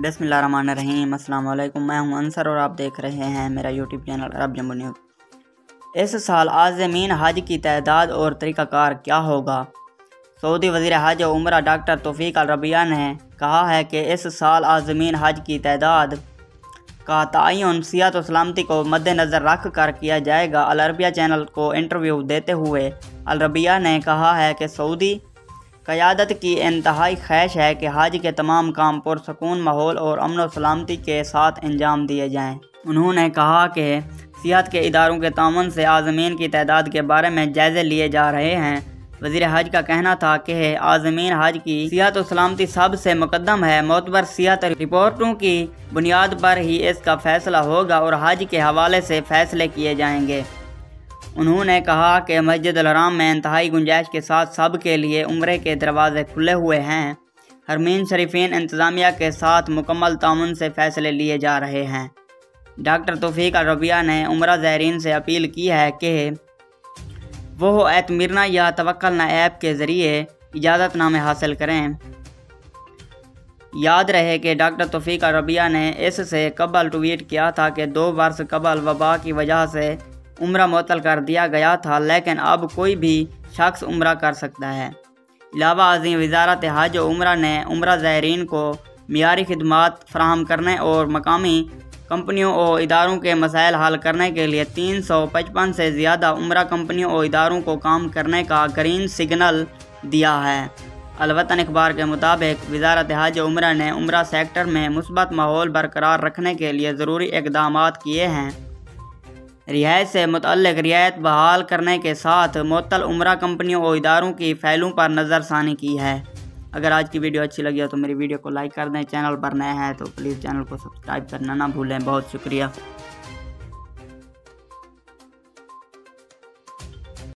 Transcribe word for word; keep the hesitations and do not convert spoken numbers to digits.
बिस्मिल्लाहिर्रहमानिर्रहीम। अस्सलाम वालेकुम। मैं हूं अंसर और आप देख रहे हैं मेरा YouTube channel Arab jumbo news. इस साल आज़मीन हज की तादाद और तरीक़ाकार क्या होगा? सऊदी वज़ीर हज और उम्रा डॉक्टर तौफीक अल रबिया ने कहा है कि इस साल आज़मीन हज की तादाद का तयन सेहत और सलामती को मद्देनज़र रख कर किया जाएगा। अल अरबिया चैनल को इंटरव्यू देते हुए अल रबिया ने कहा है कि सऊदी क़यादत की इंतहाई ख्वाहिश है कि हज के तमाम काम पुरसकून माहौल और अमन व सलामती के साथ अंजाम दिए जाएँ। उन्होंने कहा कि सेहत के इदारों के ताउन से आज़मीन की तादाद के बारे में जायज़े लिए जा रहे हैं। वज़ीर हज का कहना था कि आज़मीन हज की सेहत और सलामती सबसे मुकद्दम है। मोतबर सेहत रिपोर्टों की बुनियाद पर ही इसका फ़ैसला होगा और हज के हवाले से फ़ैसले किए जाएंगे। उन्होंने कहा कि मस्जिद अल हराम में इंतहाई गुंजाइश के साथ सब के लिए उम्रे के दरवाजे खुले हुए हैं। हरमीन शरीफीन इंतज़ामिया के साथ मुकम्मल ताउन से फ़ैसले लिए जा रहे हैं। डॉक्टर तौफीक अल रबिया ने उम्रा ज़ायरीन से अपील की है कि वो एतमिरना या तवक्कलना ऐप के ज़रिए इजाज़तनामे हासिल करें। याद रहे कि डॉक्टर तौफीक अल रबिया ने इससे कबल ट्वीट किया था कि दो वर्ष कबल वबा की वजह से उम्रा मुअत्तल कर दिया गया था, लेकिन अब कोई भी शख्स उम्रा कर सकता है। इलावा अज़ीम वज़ारत हज और उम्रा ने उम्रा ज़ायरीन को मियारी खिदमात फराहम करने और मकामी कंपनियों और इदारों के मसाइल हल करने के लिए तीन सौ पचपन से ज़्यादा उम्रा कंपनियों और इदारों को काम करने का ग्रीन सिग्नल दिया है। अल वतन अखबार के मुताबिक वज़ारत हज और उम्रा ने उम्रा सेक्टर में मुस्बत माहौल बरकरार रखने के लिए ज़रूरी इक़दाम किए हैं। रिहायत से मुतल्लिक़ रियायत बहाल करने के साथ मुअत्तल उम्रा कंपनियों और इदारों की फ़ैलों पर नज़रसानी की है। अगर आज की वीडियो अच्छी लगी हो तो मेरी वीडियो को लाइक कर दें। चैनल पर नए हैं तो प्लीज़ चैनल को सब्सक्राइब करना ना भूलें। बहुत शुक्रिया।